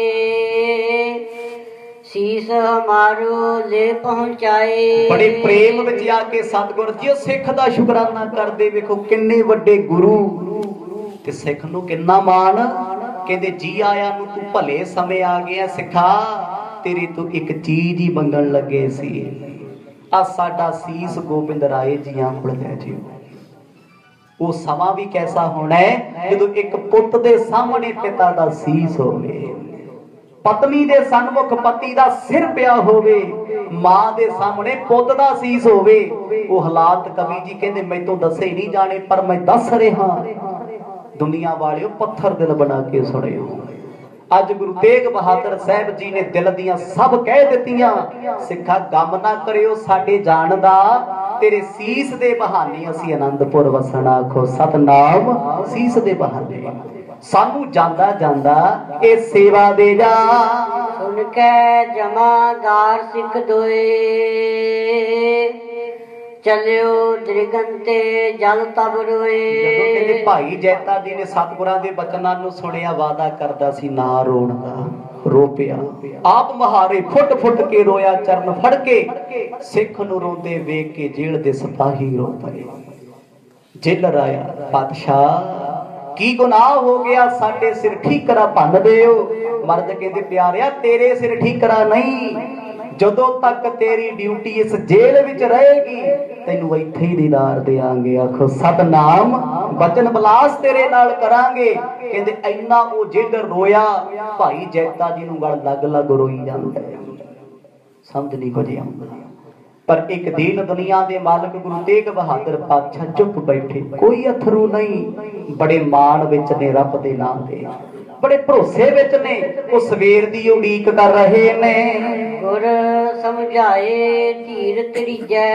शीस हमारो ले पहुंचाए। बड़े प्रेम विच आके सतगुर जी सिख दा शुकराना करदे, वेखो किन्ने वड्डे गुरु ते सिख नूं किन्ना मान। कहंदे जी आया नूं तू भले समय आ गया, सिखा तेरे तो एक चीज ही मंगण लगे सी, आ साडा सीस गोबिंद राय जियां कोल लै जिओ। वो समा भी कैसा होना है जदों एक पुੱਤ दे सामने पिता दा सीस होवे, पत्नी दे सन्मुख पति दा सिर पिया होवे, मां दे सामने पुੱਤ दा सीस होवे। वो हालात कवि जी कहंदे मैं तो दसे नहीं जाने, पर मैं दस रहा, दुनिया वालिओ पत्थर दिल बना के सुनिओ। अज गुरु तेग बहादुर साहब जी ने दिल दियां सब कह दित्तियां, सिखा गम ना करियो साडे जान दा, तेरे सीस दे बहाने असी आनंदपुर वसना, आखो सतनाम सीस दे बहाने सानू जांदा जांदा ए सेवा दे जा। सुन के जमादार सिख दोए, चलियो दृगंते जल तब रोए। जदों कहंदे भाई जैता जी ने सतगुरां दे बचनां नूं सुनिया, वादा करदा सी ना रोण दा, रो पिया आप महारे फुट फुट के रोया, चरण फड़ के सिख नूं रोंदे वेख के जेल दे सिपाही रो पए। जेलर आया, पातशाह की गुनाह हो गया, साडे सिर ठीकरा भन दिओ। मर्द कहंदे प्यारिया तेरे सिर ठीकरा नहीं, जदों तक तेरी ड्यूटी इस जेल विच रहेगी तैनूं इत्थे ही दीदार देआंगे, आखो सतनाम बचन बलास तेरे नाल करांगे। कहंदे इन्ना ओ जेलर रोया, भाई जैता जी नूं गल लग लग रोई जांदा है, समझ नहीं कुछ आउंदा। पर एक दिन दुनिया दे मालिक गुरु तेग बहादुर पातशाह चुप बैठे, कोई अथरू नहीं, बड़े मान विच ने रब दे नाम दे, बड़े भरोसे विच ने, वो सवेर दी उड़ीक कर रहे ने। गुर समझाए धीर त्रिजै,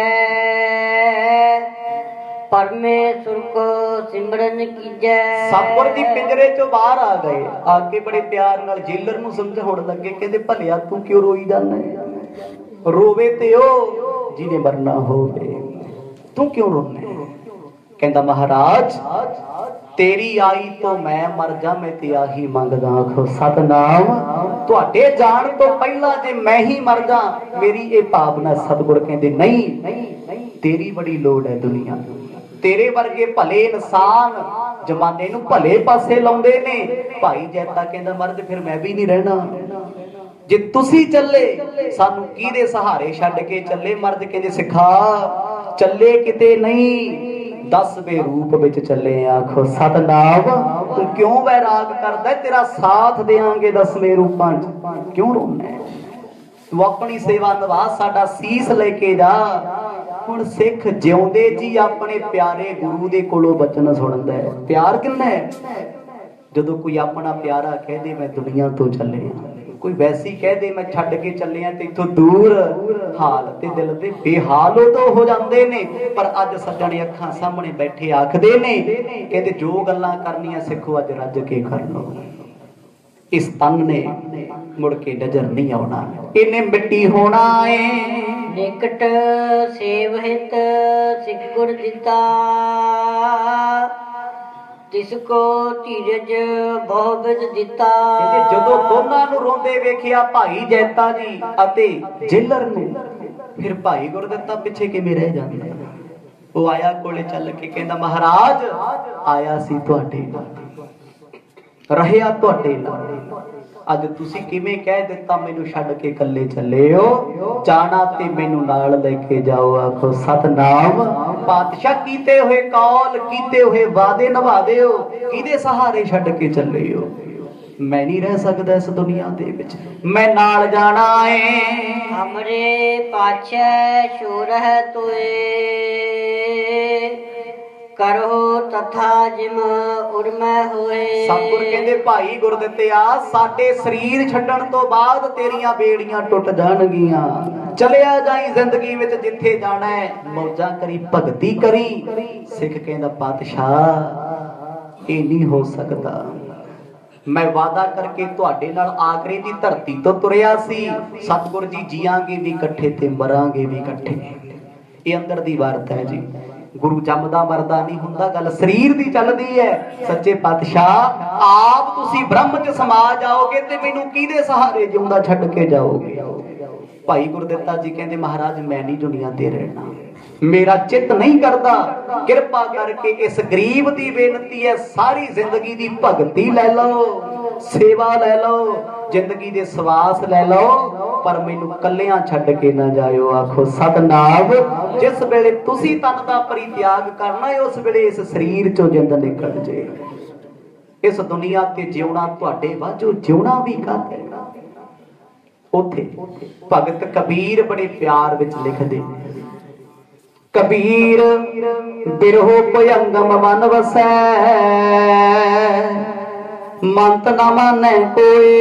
परमेश्वर को सिमरन कीजै। सतगुर जी पिंजरे चों बाहर आ गए, आके बड़े प्यार नाल जेलर नूं समझाउण लगे, कहंदे भलिया तू क्यों रोई जाना है, रोवे ते ओ जिने मरना होवे, तू क्यों रोना है। कहंदा महाराज तेरी आई तो मैं मर जा, मैं ते आही मंगदा, आखो सतनाम तुहाडे जान तो पहला जे मैं ही मर जा मेरी ए भावना। सतगुर कहंदे नहीं, तेरी बड़ी लोड़ है दुनिया, तेरे वर्गे भले इंसान जमाने नूं भले पासे लाउंदे ने। भाई जैता कहंदा मर्द फिर मैं भी नहीं रहना, जे तुसी चले सानू किहदे सहारे छड्ड के चले। मर्द कहंदे सिखा चले किते नहीं, दसवें रूप विच चले, आखो सतनाम तू क्यों वैराग करदा, तेरा साथ देंगे दसवें रूपां च, क्यों रोना है तू अपनी सेवा निभा, साडा सीस लेके जा। हुण सिख जिउंदे जी अपने प्यारे गुरु दे कोलों बचन सुणदा है, प्यार किन्ना है। जदों कोई अपना प्यारा कह दे मैं दुनिया तो चले, कोई वैसी कह दे मैं छड्ड के चलिया ते इथों दूर, हाल ते दिल दे बेहाल उदों हो जांदे ने। पर अज सज्जण अखां सामने बैठे आखदे ने, कहंदे जो गल्लां करनियां सिखो अज रज के कर लो, इस तन ने मुड़ के नजर नहीं आउणा, इन्हें मिट्टी होना है। निकट सेव हित सिख गुर दिता, तिसको धीरज बहु बिद दिता। जदों दोनां नूं रोंदे वेखिया भाई जैता जी अते जेलर नूं, फिर भाई गुरदित्ता पिछे किवें रह जांदा। वो आया कोले चल के कहंदा महाराज आया सी तुहाडे रहया तुहाडे नाल, अज तुसी किवें कह दित्ता मैनूं छड्ड के कल्ले चले हो, जाना ते मैनूं नाल लेके जाओ, आखो सतनाम। पातशाह कीते हुए कौल कीते हुए वादे निभा दिओ, किहदे सहारे छड्ड के चले हो। मैं नहीं रह सकदा इस दुनिया दे विच, मैं नाल जाना है। हमरे पाछे शोर है तोए, करो तथा जिम उर्मै होए। सतगुर कहंदे भाई गुरदित्तिया साडे शरीर छड्डण तो बाद तेरियां बेड़ियां टुट जाणगीਆਂ, चलिया जाई जिंदगी विच जिथे जाना है, मौजा करी भगती करी। सिख कहंदा पातशाह ये नहीं हो सकता, मैं वादा करके तुहाडे नाल आगरे दी धरती तो तुरिया सी। सतगुर जी जियांगे भी इकट्ठे ते मरांगे भी इकट्ठे। ये अंदर दी वारत है जी। गुरु जमदा मरदा नहीं हुंदा, गल शरीर दी चलदी है। सच्चे पातशाह आप तुसी ब्रह्म च समा जाओगे ते मैनू किहदे सहारे जिउंदा छड्ड के जाओगे। भाई गुरदित्ता जी कहंदे महाराज मैं नहीं दुनिया ते रहना, मेरा चित नहीं करता। कृपा करके इस गरीब दी बेनती है, सारी जिंदगी दी भगती लै लो, सेवा लै लो, जिंदगी दे सवास लै लो, पर मैनू कल्लियां छड्ड के ना जाओ। आखो सतनाम। जिस वेले तुसी तन दा परित्याग करना है, उस वेले इस शरीर चों जिंद निकल जे। इस दुनिया ते जिउणा तुहाडे वाजो जिउणा भी काते। उथे भगत कबीर बड़े प्यार विच लिखदे, कबीर बिरहो भयंगम मन वसै, मंत न मानै कोई।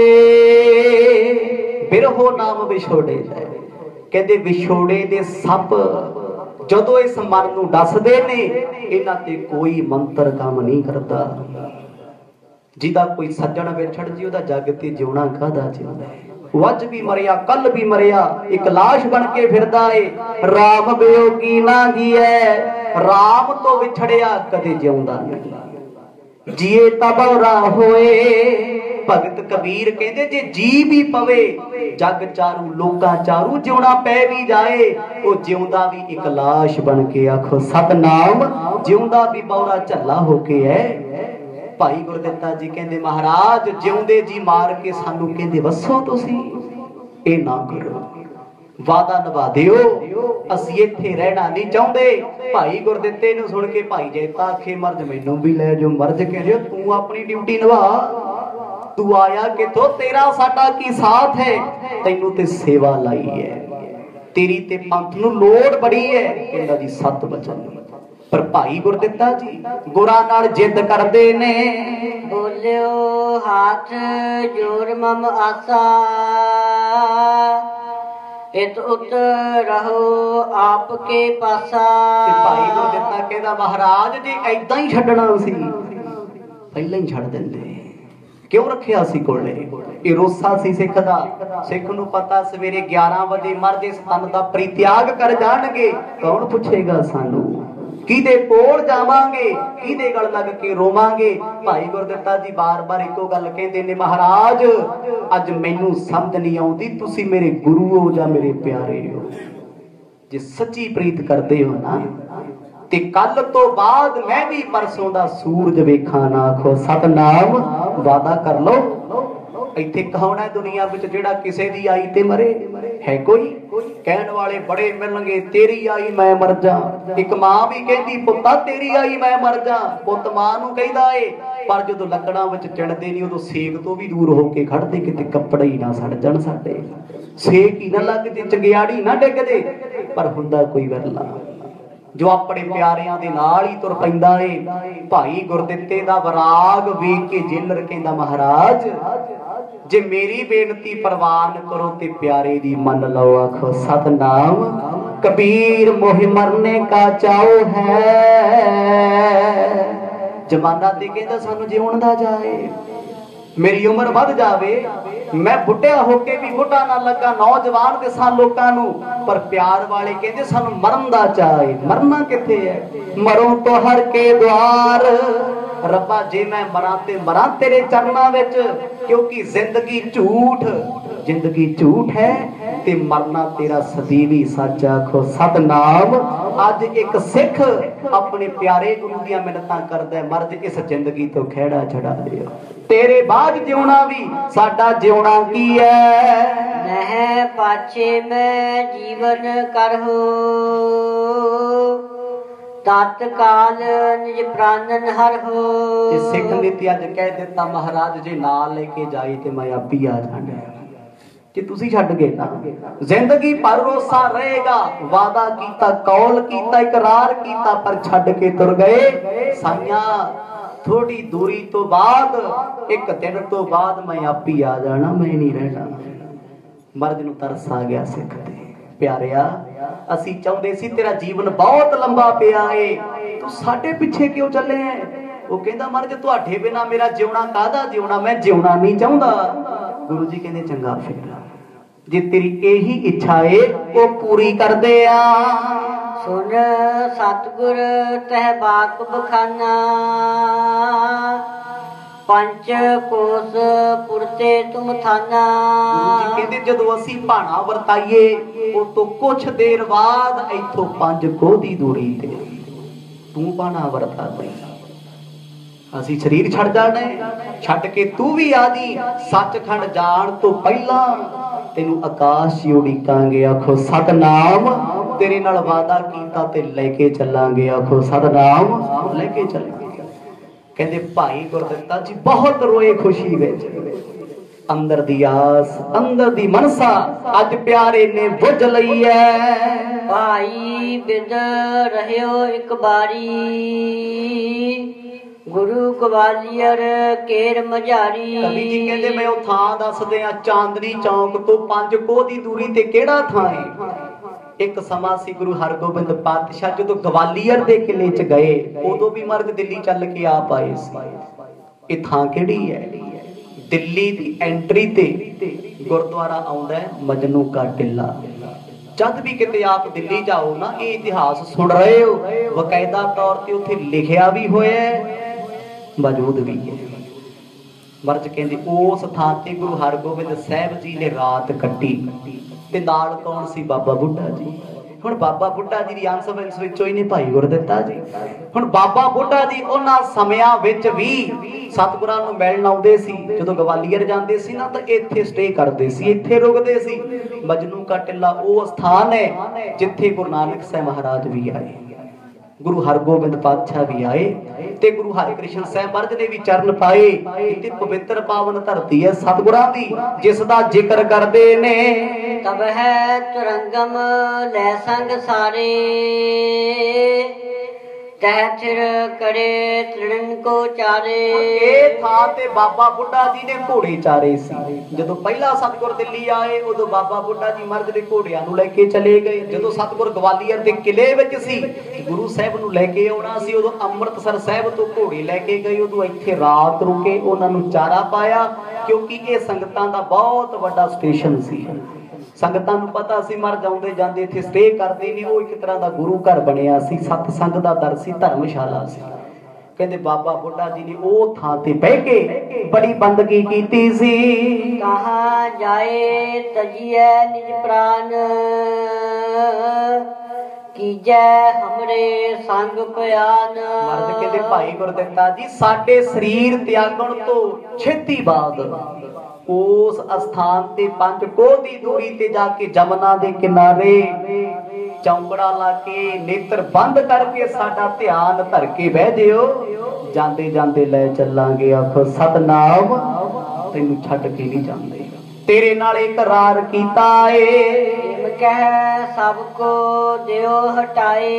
बिरहो नाम विछोड़े दा, कहंदे विछोड़े दे सप जदों इस मन नूं दसदे ने, इन्हां ते कोई मंत्र काम नहीं करता। जिदा कोई सज्जण विछड़ जी उहदा जग ते जिउणा काहदा जिंदा है। वज भी मरिया कल भी मरिया, एक लाश बन के फिरदा है। राम वियोगी ना जिए, राम तो विछड़िया कदे जिउंदा नहीं, जिए तबौरा होए। भगत कबीर कहंदे जे जी भी पवे जग चारू लोकां चारू, जिउणा पै भी जाए ओ जिउंदा भी एक लाश बन के। आखो सतनाम। जिउंदा भी बौरा झल्ला होके है। भाई गुरदित्ता जी कहंदे महाराज जिउंदे जी मार के सानू कहंदे वसो तुसी, ए ना करो, वादा निभा दिओ, असीं इत्थे रहना नहीं चाहुंदे। भाई गुरदित्ते नूं सुन के भाई जैता आखे मर्ज मैनू भी लै जाओ। मर्ज कहंदे तू अपनी ड्यूटी निभा, तू आया किथों, तेरा साडा की साथ है, तैनू ते सेवा लाई है, तेरी ते पंथ नूं लोड़ बड़ी है। इन्हां दी सत वचन पर भाई गुरदित्ता जी गुरा नाल जिद करदे ने। बोलियो हाथ जोर मम आसा, इत उत रहो आपके पासा। ते भाई गुरदित्ता कहदा महाराज जी ऐदां ही छड्डना सी, पहले ही छड्ड दिंदे, क्यों रखिया सी कोले। ये रोसा सी सिख दा। सिख नूं पता सवेरे ग्यारह बजे मर जे तन दा परित्याग कर जाणगे, कौन पुछेगा सानू, किदे कोल जावांगे, किदे गल लग के रोवांगे। भाई गुरदित्ता जी बार बार इको गल कहंदे ने महाराज अज मैनू समझ नहीं आउंदी, तुसी मेरे गुरु हो जां मेरे प्यारे हो। जे सच्ची प्रीत करदे हो ना ते कल तो बाद मैं भी परसों दा सूरज वेखां ना। आखो सतनाम। वादा कर लो। इत्थे कौन है दुनिया विच जेड़ा किसे दी आई ते मरे है? कोई कहण वाले बड़े मिलणगे, तेरी आई मैं मर जा। एक मां भी कहंदी पुत्ता तेरी आई मैं मर जा, पुत मां नूं कहदा ए। पर जदों लकड़ां विच चिणदे नहीं उदों सेक तो भी दूर हो के खड़दे, किते कपड़े ही ना सड़ जाण साडे, सेक ही ना लग ते चंगियाड़ी ना डिग दे। पर हुंदा कोई विरला जो अपने प्यारियां दे नाल ही तुर पैंदा है। भाई गुरदित्ते दा वराग वेख के जेलर कहंदा महाराज जे मेरी बेनती परवान करो ते प्यारे दी मन लो। आखो सतनाम। कबीर मोहि मरने का चाओ है, जमाना ते कहंदा सानू जीवन दा जाए, मेरी उम्र वध जावे, मैं बुढ़िया होके भी बुढ़ा ना लगा, नौजवान दिसां लोकां नू। पर प्यार वाले कहंदे सानू मरन दा चाहे। मरना किथे है? मरो तो हर के द्वार। रब्बा जे मैं मरां ते मरां तेरे चरनां विच, क्योंकि जिंदगी झूठ, जिंदगी झूठ है ते मरना तेरा सਦੀवी सच। आखो सतनाम। अज एक सिख अपने प्यारे गुरु दियां मिन्नतां करदा है, मर्ज इस जिंदगी तो खैड़ा छड़ा दियो, तेरे बाद जिउणा भी साडा जिउणा की है। नह पाछे मैं जीवन करहो, तत्काल निज प्राणन हरहो। सिख नीति अज कह दिता महाराज जे नाल लेके जाए ते मैं आपी आ जाना, कि तुसी छड्ड गए ना जिंदगी भर रोसा रहेगा। वादा कीता, कौल कीता, इकरार कीता, पर छड्ड के तुर गए। साइया थोड़ी दूरी तो बाद, एक दिन तो बाद मैं आपी आ जाना, मैं नहीं रहना। मर्द नूं तरस आ गया सिख ते, प्यारिया असी चाहते सी तेरा जीवन बहुत लंबा पिया है, तू साडे पिछे क्यों चले है? वो कहंदा महाराज तुहाडे बिना मेरा जिउना काहदा जिउना, मैं जिउना नहीं चाहुंदा। गुरु जी कहंदे चंगा फिर जे तेरी यही इच्छा है वो पूरी कर दे आ। सुन सतगुर तह बाक बखाना, पंच कोस पुरते तुम थाना। कहते जदों असी भाना वरताइए उस तो कुछ देर बाद इथों पंज कोह दी दूरी ते तू भाना वरता दे, असी शरीर छड़ जाने छड़ के तू भी आजी सचखंड जान तो पहला तेनू आकाश उड़ीकांगे। आखो सतनाम तेरे नाल वादा कीता ते लेके चलांगे। आखो सतनाम लेके चलांगे। कहते भाई गुरदित्ता जी बहुत रोए खुशी विच, अंदर दी आस अंदर दी मनसा अज प्यारे ने बुझ लई है। भाई बिद रहियो एक बारी, गुरु ग्वालियर केर मझारी। कवि जी कहते मैं ਉਹ ਥਾਂ ਦੱਸਦੇ ਆ ਚਾਂਦਨੀ ਚੌਂਕ ਤੋਂ ਪੰਜ ਕੋਹ ਦੀ ਦੂਰੀ ਤੇ ਕਿਹੜਾ ਥਾਂ ਹੈ। एक समा सी गुरु हरगोबिंद पातशाह जो ग्वालियर के किले च गए उदों भी मर्द दिल्ली चल के आप आए सी। ये थां किहड़ी है? दिल्ली दी एंट्री ते गुरुद्वारा आउंदा है मजनू का टिल्ला। जद भी किते आप दिल्ली जाओ ना ये इतिहास सुन रहे हो बकायदा तौर ते उत्थे लिखिया भी होया मौजूद भी है। मर्ज कहंदे उस थां ते गुरु हरगोबिंद साहब जी ने रात कट्टी ते नाल कौन सी? बाबा बुढ़ा जी। हुण बाबा बुढ़ा जी दी अंश वंश विचों ही ने भाई गुरदित्ता जी। हुण बाबा बुढ़ा जी उन्हां समयां विच भी सतगुरां नूं मिलण आउंदे सी। जदों ग्वालियर जांदे सी ना तां इत्थे स्टे करदे सी, इत्थे रुकदे सी। मजनू का टिल्ला वो स्थान है जिथे गुरु नानक साहब महाराज भी आए, गुरु हरगोबिंद पातशाह भी आए ते गुरु हरकृष्ण साहब महाराज ने भी चरण पाए। इत्थे पवित्र पावन धरती है सतगुरां दी जिस दा जिक्र करदे ने। तब है तुरंगम लै संग सारे, तह थिर करे तृण को चारे। ਇਹ ਥਾਂ ਤੇ ਬਾਬਾ ਬੁੱਢਾ ਜੀ ਨੇ ਘੋੜੇ ਚਾਰੇ ਸੀ। ਜਦੋਂ ਪਹਿਲਾ ਸਤਗੁਰ ਦਿੱਲੀ ਆਏ ਉਦੋਂ ਬਾਬਾ ਬੁੱਢਾ ਜੀ ਮਰਦ ਦੇ ਘੋੜਿਆਂ ਨੂੰ ਲੈ ਕੇ ਚਲੇ ਗਏ। ਜਦੋਂ ਸਤਗੁਰ ਗਵਾਲੀਅਰ ਦੇ ਕਿਲੇ ਵਿੱਚ ਸੀ ਗੁਰੂ ਸਾਹਿਬ ਨੂੰ ਲੈ ਕੇ ਆਉਣਾ ਸੀ ਉਦੋਂ ਅੰਮ੍ਰਿਤਸਰ ਸਾਹਿਬ ਤੋਂ ਘੋੜੇ ਲੈ ਕੇ ਗਏ। ਉਦੋਂ ਇੱਥੇ ਰਾਤ ਰੁਕੇ ਉਹਨਾਂ ਨੂੰ ਚਾਰਾ ਪਾਇਆ ਕਿਉਂਕਿ ਇਹ ਸੰਗਤਾਂ ਦਾ ਬਹੁਤ ਵੱਡਾ ਸਟੇਸ਼ਨ ਸੀ। संगतां नूं पता सी मर जाउंदे जांदे इत्थे स्टे करदे ने। वो एक तरह दा गुरु घर बनिया सी, सतसंग दा दर सी, धर्मशाला सी। कहंदे बाबा बुढ़ा जी ने ओ थां ते बह के बड़ी बंदगी कीती सी। कहां जाए तजिए निज प्राण, कीजे हमरे संग प्यान। मर्द कहंदे भाई गुरदित्ता जी साडे शरीर त्यागण तो छेती बाद उस स्थान ते पंज कोह दी दूरी ते जाके जमुना दे किनारे चौंकड़ा ला के नेत्र बंद करके साडा ध्यान धर के बह जिओ। जांदे जांदे ले चलांगे। आखो सतनाम तैनू छड्ड के नहीं जांदे, तेरे नाल इकरार कीता ए। कह सबको दियो हटाए,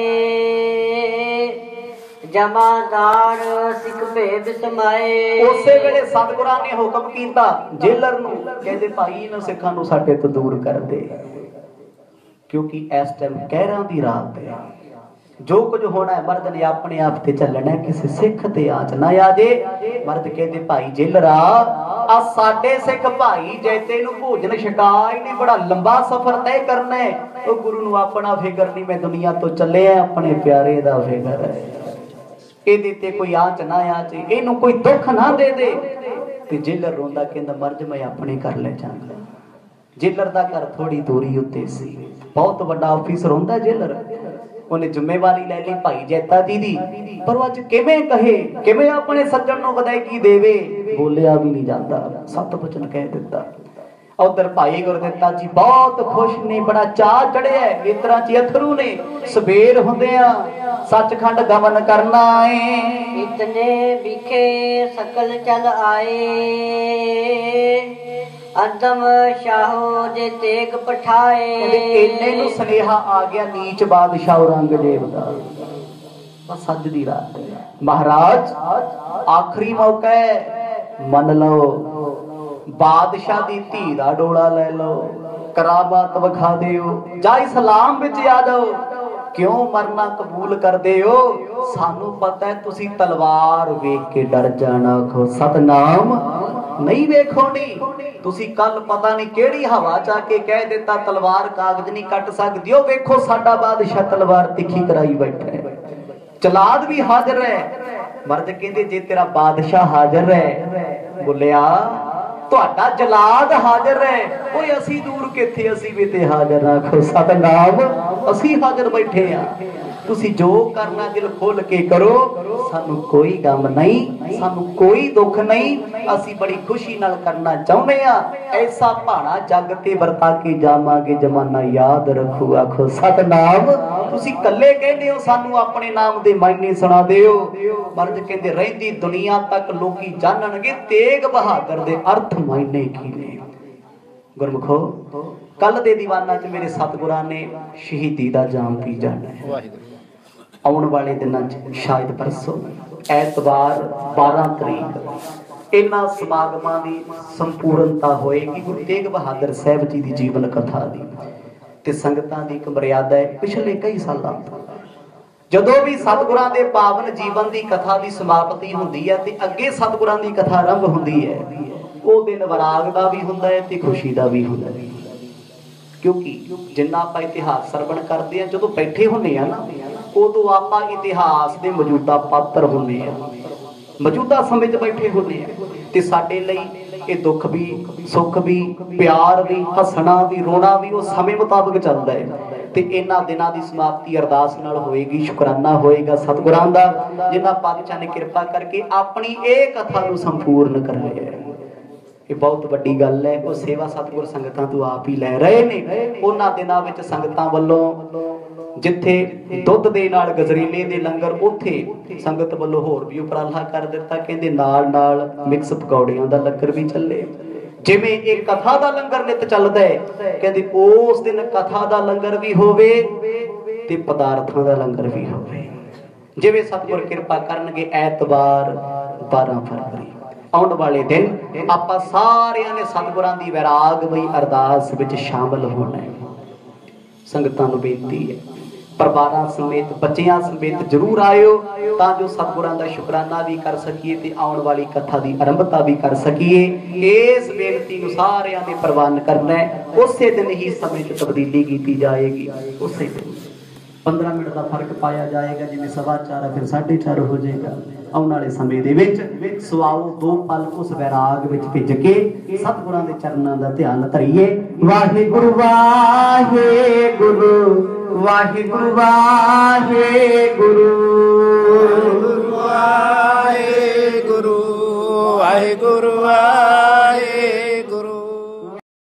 जमादार सिख भेद समाए। उसे वेले सतगुरां ने हुक्म कीता जेलर नूं, कहंदे भाई इन्हां सिखां नूं साडे तो दूर कर दे क्योंकि इस टाइम कहरां दी रात है। जो कुछ होना है मर्द ने अपने आप ते चलना है, किसी सिख ते आच ना आ जे। मर्द कहंदे भाई जेलरा आ साडे सिख भाई जैते नूं भोजन छकाई ने बड़ा लंबा सफर तय करना है। ओ गुरु नूं अपना फिकर नहीं, मैं दुनिया तो चले अपने प्यारे दा फिकर है। ਇਹਦੇ ਤੇ ਕੋਈ ਆਂਚ ਨਾ ਆਚੇ, ਇਹਨੂੰ ਕੋਈ ਦੁੱਖ ਨਾ ਦੇ ਦੇ। ਤੇ ਜੇਲਰ ਰੋਂਦਾ ਕਹਿੰਦਾ ਮਰਜ ਮੈਂ ਆਪਣੇ ਘਰ ਲੈ ਜਾਵਾਂਗਾ। ਜੇਲਰ ਦਾ ਘਰ ਥੋੜੀ ਦੂਰੀ ਉੱਤੇ ਸੀ, ਬਹੁਤ ਵੱਡਾ ਆਫੀਸਰ ਹੁੰਦਾ ਜੇਲਰ। ਉਹਨੇ ਜ਼ਿੰਮੇਵਾਰੀ ਲੈ ਲਈ ਭਾਈ ਜੈਤਾ ਜੀ ਦੀ, ਪਰ ਉਹ ਅੱਜ ਕਿਵੇਂ ਕਹੇ, ਕਿਵੇਂ ਆਪਣੇ ਸੱਜਣ ਨੂੰ ਵਧਾਈ ਦੇਵੇ, ਬੋਲਿਆ ਵੀ ਨਹੀਂ ਜਾਂਦਾ। ਸਤ ਬਚਨ ਕਹਿ ਦਿੱਤਾ। उधर भाई गुरदित्ता जी बहुत खुश ने, बड़ा चाह चढ़िया नेत्रां च अथरू ने। सवेर हुंदियां सचखंड गमन करना है। इतने बिखे सकल चल आए, अदम शाहो दे तेग पठाए। इन्ने नूं सुनेहा आ गया नीच बादशाह औरंगजेब दा। बस अज दी रात महाराज आखिरी मौका है, मन लो बादशाह दी धी दा डोला ले लो। करामात विखा दिओ जा इस्लाम विच आ जाओ क्यों मरना कबूल कर दिओ सानू पता है तुसी तलवार वेख के डर जाना खो सतनाम नहीं वेखोनी तुसी कल पता नहीं केड़ी हवा चा के कह देता तलवार कागज नहीं कट सकदी ओ वेखो साडा बादशाह तलवार तिखी कराई बैठा है चलाद भी हाजिर है मर्द कहते जे तेरा बादशाह हाजिर है बोलिया तुहाडा जलाद हाजिर है ओए असी दूर किथे असी भी ते हाजिर आखो सतनाम असी हाजिर बैठे आ तुसी जो करना दिल खोल के करो सानू कोई गम नहीं सानू कोई दुख नहीं असी बड़ी खुशी नाल करना चाहुंदे आ ऐसा भाड़ा जग ते वरता के जावांगे जमाना याद रखो आखो सतनाम तुसी कल्ले कहंदे हो सानू अपने नाम दे मायने सुना दिओ मर्द कहंदे रहिंदी दुनिया तक लोकी जानणगे तेग बहादुर दे अर्थ मायने की ने गुरमुखो कल दे दीवाना च मेरे सतगुरां ने शहीदी दा जाम पी जाना है आने वाले दिनों शायद परसों ऐतवार बारह तरीक इन्हां समागमां दी संपूर्णता होएगी गुरु तेग बहादुर साहब जी दी जीवन कथा दी ते संगतां दी एक मर्यादा है पिछले कई सालों तो जदों भी सतगुरां दे पावन जीवन दी कथा दी समाप्ति हुंदी है ते अगे सतगुरां दी कथा आरंभ हुंदी है वो दिन वराग दा भी हुंदा है ते खुशी दा भी हुंदा है क्योंकि जिन्ना आपां इतिहास सरवण करदे हैं जदों बैठे हुंदे आ ना उदों आपां इतिहास दे मौजूदा पात्र हुंदे आ मौजूदा समय च बैठे हुंदे आ ते साडे लई ये दुख भी सुख भी प्यार भी हसना भी रोना भी वो समय मुताबिक चलदा है ते इन्हां दिनां दी समाप्ति अरदास नाल होएगी शुकराना होएगा सतगुरां दा जिन्हां पातशाह ने किरपा करके अपनी ये कथा नूं संपूर्ण कर लिया है ये बहुत वड्डी गल है वो सेवा सतगुर संगतां तो आप ही लै रहे ने उन्हां दिनां विच संगतां वल्लों जिथे दुध दे नाल गजरेले दे लंगर उथे संगत वल्लों होर भी उपराला कर दिता कहंदे नाल नाल मिक्स पकौड़ियां दा लंगर भी चले जिवें एक कथा दा लंगर नित चलदा है कहंदे उस दिन कथा दा लंगर भी होवे ते पदार्थां दा लंगर भी होवे जिवें सतगुर किरपा करनगे ऐतवार बारह फरवरी आने वाले दिन आपां सारियां ने सतगुरां दी वैरागमई अरदास विच शामिल होना है संगतां नूं बेनती है परिवारां समेत बच्चियां समेत जरूर आयो तां जो सतगुरां दा शुकराना भी कर सकीए ते आउण वाली कथा दी आरंभता भी कर सकीए इस बेनती नूं सारियां ने प्रवान करना है उसे दिन ही समय च तब्दीली कीती जाएगी उसे दिन पंद्रह मिनट का फर्क पाया जाएगा जिवें सवा चार फिर साढ़े चार हो जाएगा आने वाले समय दे विच सुआओ दो पल उस वैराग विच भिज के सतगुरां दे चरनां दा ध्यान धरिए वाहिगुरु वाहिगुरु वाहिगुरु वाहिगुरु वाहिगुरु वाहिगुरु वाहिगुरु